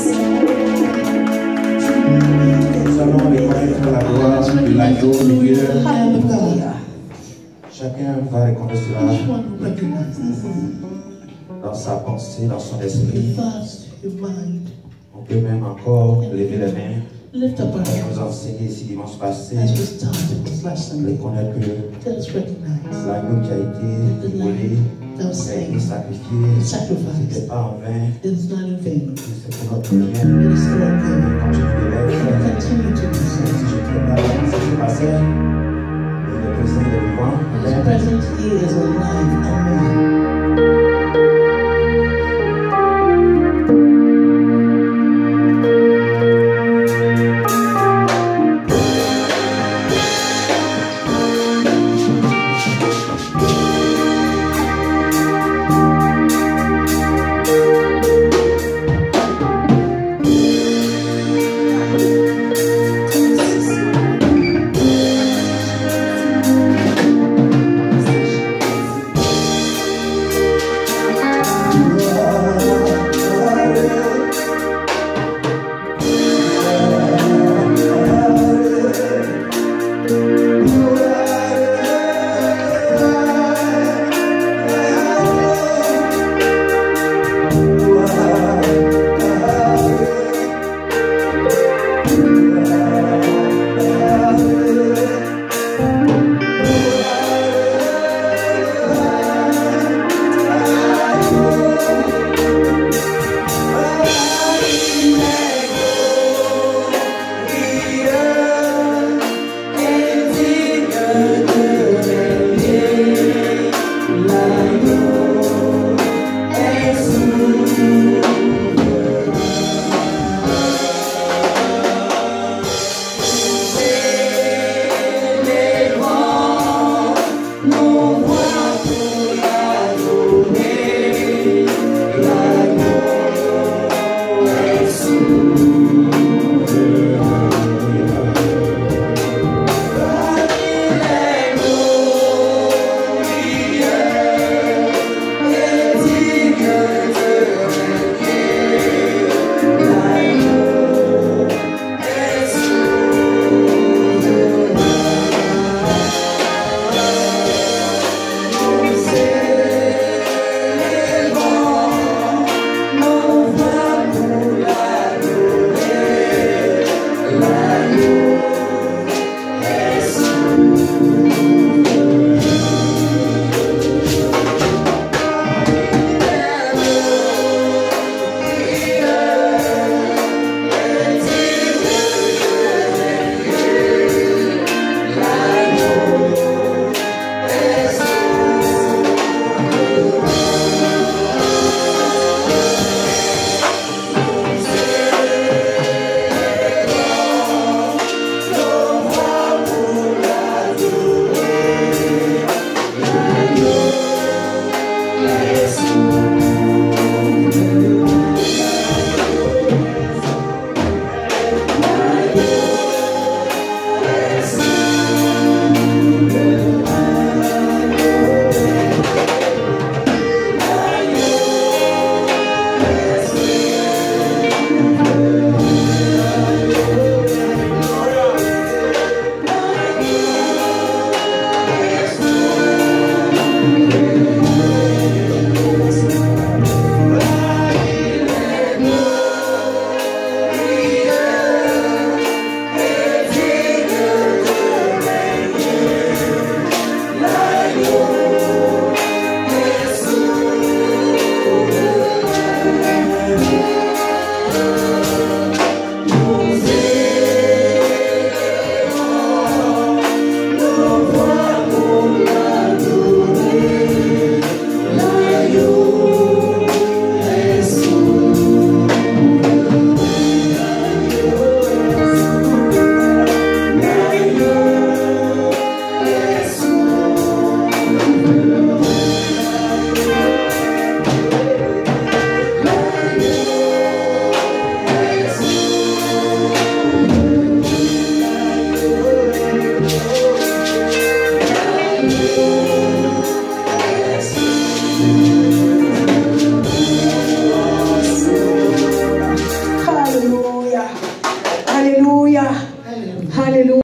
Nous allons reconnaître la gloire de l'agneau de Dieu. Chacun va reconnaître cela dans sa pensée, dans son esprit. On peut même encore lever les mains. Lift up our Je hands vous enseignais ici dimanche passé, as we started this last Sunday. reconnaître que Let us recognize l'agneau qui a été volé, that was qui a été slain, sacrifié, ce sacrificed. n'était pas en vain, It is not in vain. c'est pour notre bien. It is for our good. Continue de l'être. Continue to do so. Si je prépare ce qui s'est passé, il est présent, il est vivant. His presence here is alive. Amen. Alléluia. Alléluia.